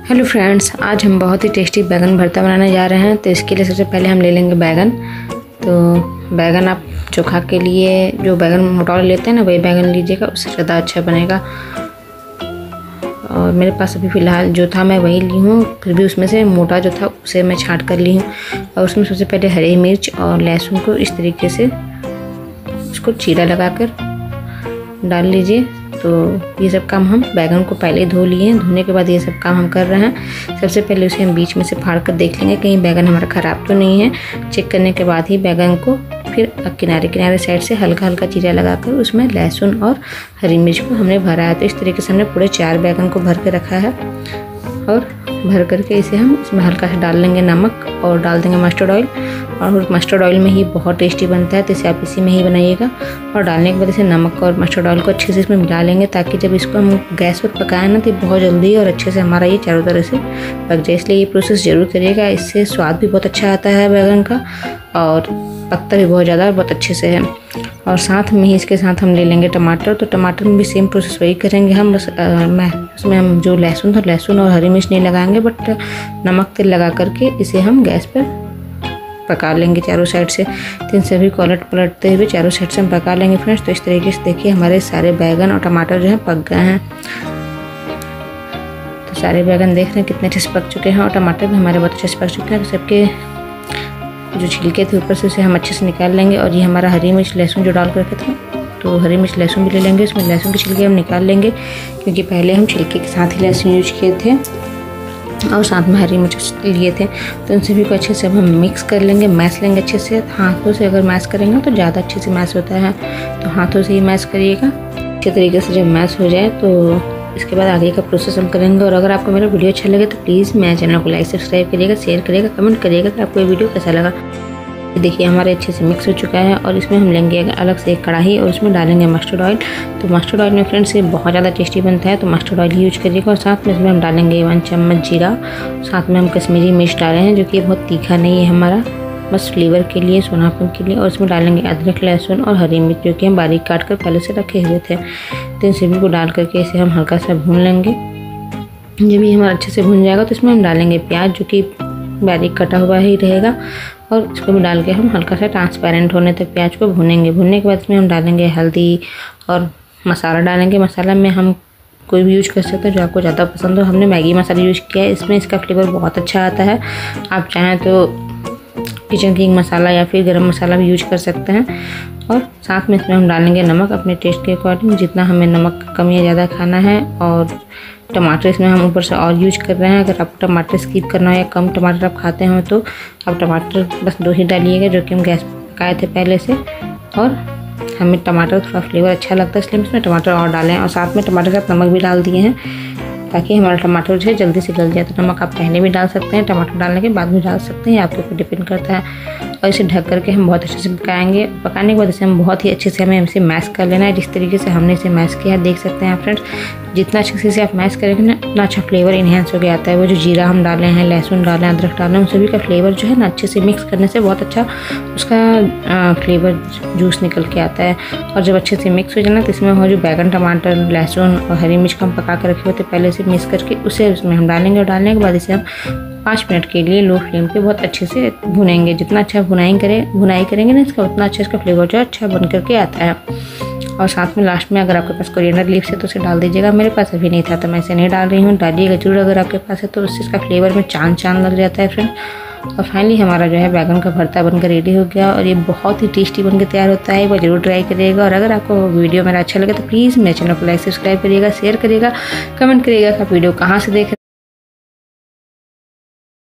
Hello friends, आज हम बहुत ही टेस्टी बैगन भरता बनाने जा रहे हैं। तो इसके लिए सबसे पहले हम ले लेंगे बैगन। तो बैगन आप चोखा के लिए जो बैगन मोटा लेते हैं ना, वही बैगन लीजिएगा, उससे ज़्यादा अच्छा बनेगा। और मेरे पास अभी फ़िलहाल जो था मैं वही ली हूँ, फिर भी उसमें से मोटा जो था उसे मैं छाँट कर ली हूँ। और उसमें सबसे पहले हरी मिर्च और लहसुन को इस तरीके से उसको चीरा लगा कर डाल लीजिए। तो ये सब काम हम बैगन को पहले धो लिए, धोने के बाद ये सब काम हम कर रहे हैं। सबसे पहले उसे हम बीच में से फाड़ कर देख लेंगे कहीं बैगन हमारा ख़राब तो नहीं है। चेक करने के बाद ही बैगन को फिर किनारे किनारे साइड से हल्का हल्का चीरा लगाकर उसमें लहसुन और हरी मिर्च को हमने भरा है। तो इस तरीके से हमने पूरे 4 बैगन को भर के रखा है। और भर करके इसे हम इसमें हल्का सा डाल लेंगे नमक और डाल देंगे मस्टर्ड ऑयल। और मस्टर्ड ऑयल में ही बहुत टेस्टी बनता है, तो इसे आप इसी में ही बनाइएगा। और डालने के बाद इसे नमक और मस्टर्ड ऑयल को अच्छे से इसमें मिला लेंगे, ताकि जब इसको हम गैस पर पकाएं ना तो बहुत जल्दी और अच्छे से हमारा ये चारों तरह से पक जाए। इसलिए ये प्रोसेस ज़रूर करिएगा, इससे स्वाद भी बहुत अच्छा आता है बैगन का और पकता भी बहुत ज़्यादा बहुत अच्छे से है। और साथ में ही इसके साथ हम ले लेंगे टमाटर। तो टमाटर में भी सेम प्रोसेस वही करेंगे हम, बस उसमें हम जो लहसुन और हरी मिर्च नहीं लगाएंगे, बट नमक तेल लगा करके इसे हम गैस पर पका लेंगे चारों साइड से। तो इन सभी को पलटते हुए चारों साइड से हम पका लेंगे फ्रेंड्स। तो इस तरीके से देखिए हमारे सारे बैगन और टमाटर जो है पक गए हैं। तो सारे बैगन देख रहे हैं कितने अच्छे से पक चुके हैं और टमाटर भी हमारे बहुत अच्छे से पक चुके हैं। तो सबके जो छिलके थे ऊपर से उसे हम अच्छे से निकाल लेंगे। और ये हमारा हरी मिर्च लहसुन जो डाल कर रखे थे, तो हरी मिर्च लहसुन भी ले लेंगे। इसमें लहसुन के छिलके हम निकाल लेंगे, क्योंकि पहले हम छिलके के साथ ही लहसुन यूज किए थे और साथ में हरी मिर्च लिए थे। तो इन सभी को अच्छे से अब हम मिक्स कर लेंगे, मैश लेंगे अच्छे से। हाथों से अगर मैश करेंगे तो ज़्यादा अच्छे से मैश होता है, तो हाथों से ही मैश करिएगा। अच्छे तरीके से जब मैश हो जाए तो इसके बाद आगे का प्रोसेस हम करेंगे। और अगर आपको मेरा वीडियो अच्छा लगे तो प्लीज़ मेरे चैनल को लाइक सब्सक्राइब करिएगा, शेयर करिएगा, कमेंट करिएगा कि आपको ये वीडियो कैसा लगा। देखिए हमारे अच्छे से मिक्स हो चुका है। और इसमें हम लेंगे अलग से एक कढ़ाई और उसमें डालेंगे मस्टर्ड ऑयल। तो मस्टर्ड ऑयल में फ्रेंड्स ये बहुत ज़्यादा टेस्टी बनता है, तो मस्टर्ड ऑयल यूज करिएगा। और साथ में इसमें हम डालेंगे 1 चम्मच जीरा। साथ में हम कश्मीरी मिर्च डाले हैं, जो कि बहुत तीखा नहीं है हमारा, बस फ्लेवर के लिए, सोनापन के लिए। और इसमें डालेंगे अदरक लहसुन और हरी मिर्च, जो कि हम बारीक काट कर पहले से रखे हुए थे। तो इन सभी को डाल करके इसे हम हल्का सा भून लेंगे। जब ये हमारा अच्छे से भून जाएगा तो इसमें हम डालेंगे प्याज, जो कि बारीक कटा हुआ ही रहेगा। और इसको भी डाल के हम हल्का सा ट्रांसपेरेंट होने तक प्याज को भूनेंगे। भूनने के बाद इसमें हम डालेंगे हल्दी और मसाला डालेंगे। मसाला में हम कोई भी यूज कर सकते हैं जो आपको ज़्यादा पसंद हो। हमने मैगी मसाला यूज किया है, इसमें इसका फ्लेवर बहुत अच्छा आता है। आप चाहें तो किचन किंग मसाला या फिर गरम मसाला भी यूज कर सकते हैं। और साथ में इसमें हम डालेंगे नमक अपने टेस्ट के अकॉर्डिंग, जितना हमें नमक कम या ज़्यादा खाना है। और टमाटर इसमें हम ऊपर से और यूज कर रहे हैं। अगर आपको टमाटर स्किप करना हो या कम टमाटर आप खाते हो तो आप टमाटर बस 2 ही डालिएगा, जो कि हम गैस पर पकाए थे पहले से। और हमें टमाटर थोड़ा फ्लेवर अच्छा लगता है, इसलिए हम इसमें टमाटर और डालें। और साथ में टमाटर के साथ नमक भी डाल दिए हैं, ताकि हमारा टमाटर जो है जल्दी से गल जाए। तो नमक आप पहले भी डाल सकते हैं, टमाटर डालने के बाद भी डाल सकते हैं, आपके ऊपर डिपेंड करता है। और इसे ढक करके हम बहुत अच्छे से पकाएंगे। पकाने के बाद इसे हम बहुत ही अच्छे से हमें इसे मैश कर लेना है। जिस तरीके से हमने इसे मैश किया है देख सकते हैं आप फ्रेंड्स, जितना अच्छे से आप मैश करेंगे ना उतना अच्छा फ्लेवर इन्हेंस होकर आता है। वो जो जीरा हम डाले हैं, लहसुन डाले हैं, अदरक डाले हैं, उन सभी का फ्लेवर जो है ना अच्छे से मिक्स करने से बहुत अच्छा उसका फ्लेवर जूस निकल के आता है। और जब अच्छे से मिक्स हो जाए ना तो इसमें हो जो बैगन टमाटर लहसुन और हरी मिर्च को हम पका कर रखे होते पहले से मिक्स करके, उसे उसमें हम डालेंगे। और डालने के बाद इसे हम 5 मिनट के लिए लो फ्लेम पे बहुत अच्छे से भुनेंगे। जितना अच्छा भुनाई करेंगे ना इसका, उतना अच्छा इसका फ्लेवर जो अच्छा बन करके आता है। और साथ में लास्ट में अगर आपके पास कोरिएंडर लीव्स है तो उसे डाल दीजिएगा। मेरे पास अभी नहीं था तो मैं इसे नहीं डाल रही हूँ, डालिएगा जरूर अगर आपके पास है, तो उससे इसका फ्लेवर में चांद लग जाता है फ्रेंड। और फाइनली हमारा जो है बैगन का भरता बनकर रेडी हो गया और ये बहुत ही टेस्टी बनकर तैयार होता है। वो जरूर ट्राई करिएगा। और अगर आपको वीडियो मेरा अच्छा लगे तो प्लीज़ मेरे चैनल को लाइक सब्सक्राइब करिएगा, शेयर करिएगा, कमेंट करिएगा कि आप वीडियो कहाँ से देख रहे हैं।